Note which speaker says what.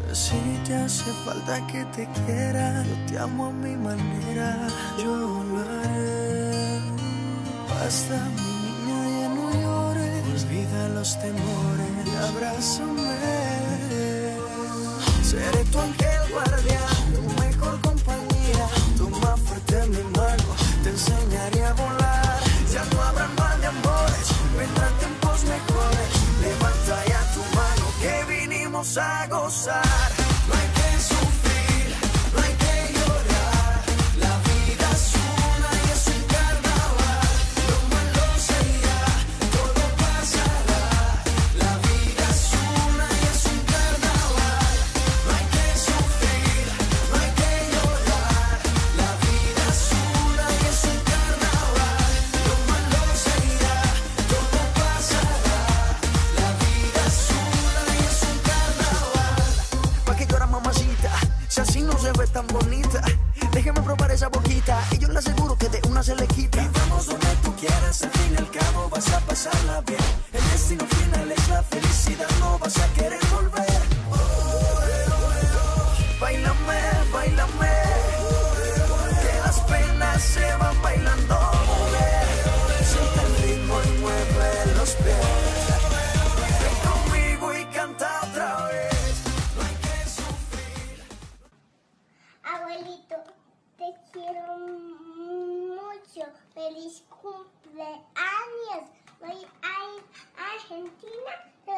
Speaker 1: Si te hace falta que te quiera, yo te amo a mi manera, yo lo haré. Basta, mi niña, ya no llores, olvida los temores y abrázame. Seré tu ángel guardián, tu mejor compañía, toma fuerte mi mano, te enseñaré a volar. Ya no habrá mal de amores, vendrán tiempos mejores. Levanta ya tu mano que vinimos a gozar. No hay que sufrir, no hay que llorar. La vida es una y es un carnaval. Lo malo se irá, todo pasará. La vida es una y es un carnaval. No hay que sufrir, no hay que llorar. La vida es una y es un carnaval. Lo malo se irá, todo pasará. La vida es una y es un carnaval. ¿Pa' qué llorar, mamacita? Si así no se ve tan bonita, déjeme probar esa boquita y yo le aseguro que de una se le quita. Y vamos donde tú quieras, al fin y al cabo vas a pasarla bien. El destino final es la felicidad, no vas a querer volver. Báilame, báilame, que las penas se van bailando. Siente el ritmo y mueve los pies. Ven conmigo y canta otra vez. No hay que sufrir.
Speaker 2: Abuelito, te quiero mucho. Feliz cumpleaños. Voy a ir a Argentina, te